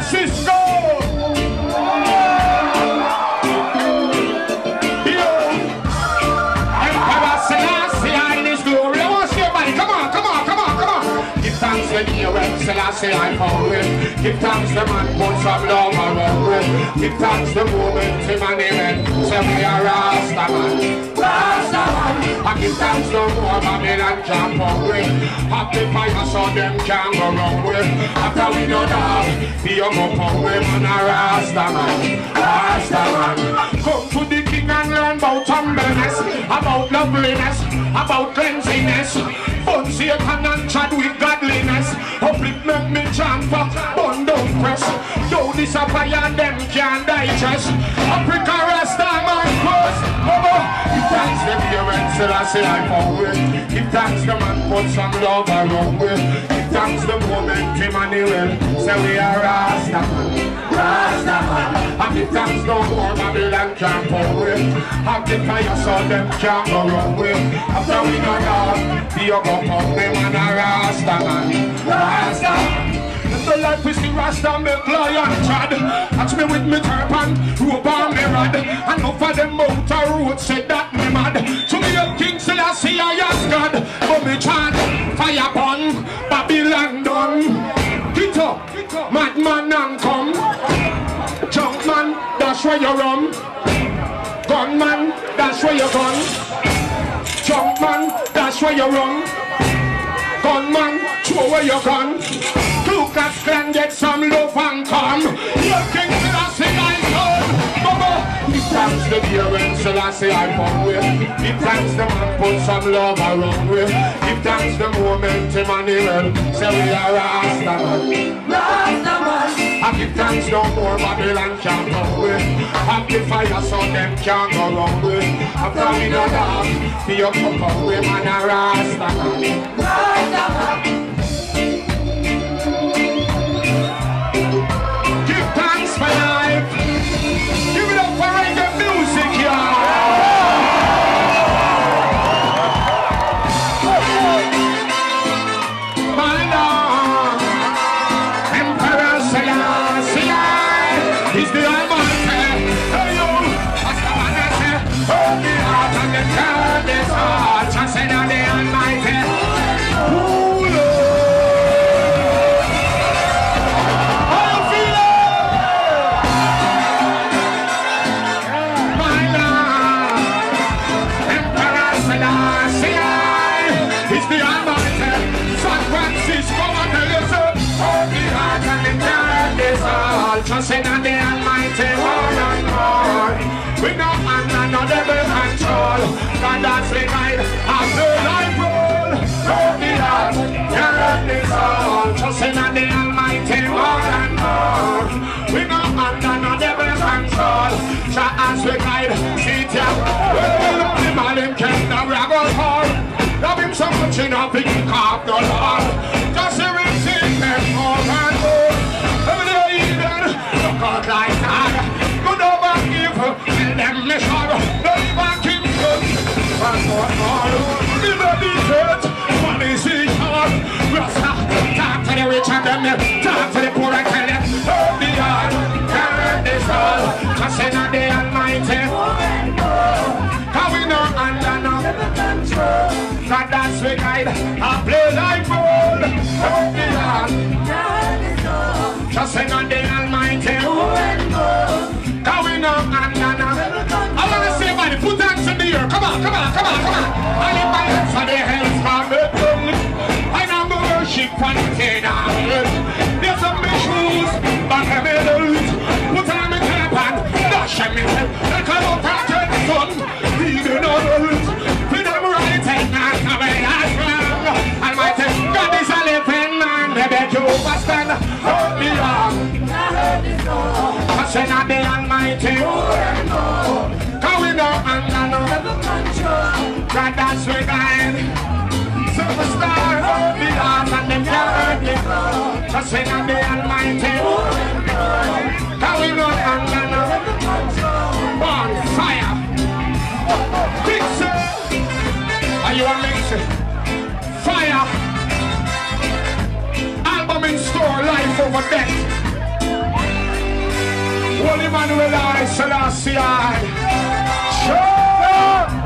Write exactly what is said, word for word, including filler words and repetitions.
Francisco. Yo, Emperor Selassie in his glory. I want to see everybody. Come on, come on, come on, come on. Give thanks to you when Selassie I found it. Give thanks to man, put some love around it. Give thanks to moment, him and him. Say we are Rasta man. Rasta man. I give thanks to more Babylon can't pound with. Happy fire so them can't go wrong with. After we know that, be a go pound with man a Rasta man. Rasta man. Come to the king and learn about humbleness, about loveliness, about cleanliness. Bun Satan and chat with godliness. Uplift make me chant for bun don't press. Though this a fire them can't digest. Africa Rasta man first. Give thanks to the parents till I say I forward. Give thanks to man put some love around with. Give thanks to moment Emmanuel. Say we are Rasta man. Rasta man. And give thanks no more Babylon can't forward. Have the fire so them can't go wrong with. After we know that, be a go pump them and a Rasta man. Rasta man. The life is the Rasta make lion trad. Catch me with me turban, rope on me rod. And no for them motor road said that me mad. To me a king Selassie I ask God. But me chant, fire burn, Babylon done. Get up, madman and come. Junk man, that's where you run. Gunman, that's where you gun. Junk man, that's where you run. Gunman, throw away your gun. Lucas can get some love and come. Your king Selassie I son. Mama, give thanks to the parents Selassie I found with. Give thanks to man put some love around with. Give thanks to moment Emmanuel. Say we are Rasta man. Rasta man. I give thanks no more Babylon can't come with. Happy fire so them can't go wrong with. After we know that, be up for we man a Rasta man. Rasta man. Give thanks for life. Give it up for reggae music, y'all. My Lord, Emperor Selassie is the Almighty. Hey yo, what's the man that say? Hold the heart and the turn this heart. Just say that the Almighty. Just in the Almighty more and more. We know and another will control. God that's the guide of the life roll. Lord the heart, carry this all. Just in the Almighty more and more. We know and another will control. God as we guide, see ya. We love him all him can now we are going hard. Love him so much in a big carp no Lord. Just to receive him more and more. God like that, good over evil, tell them me sorrow, don't back him good. And more, more, never be hurt, money is his heart. Rasta, talk to the rich and them, talk to the poor and tell them, hold the heart, carry this all, just in the Almighty. How we know under no control, God that's the guide, I play like ball, hold the heart, carry this all. Just in the Almighty. Going on and on. I want to see everybody put hands in the air. Come on, come on, come on, come on. I lift my hands for the hands from the tongue. I know the worship and container. There's some big shoes, but I'm in the loot. Put on my cap and dash at me. They come up and turn the sun. Even on the root. Put them right and not coming as wrong. Almighty God is a living man. They beg you overstand. Hold me on. Say not the Almighty. Going on and on. God that's we guide. Superstar, hold the heart and them can't hurt me. Just say not the Almighty. Going on and on. Bonfire. Pixel. Are you a mixer? Fire. Album in store, life over death. Holy Manuel I Selassie I. Sure.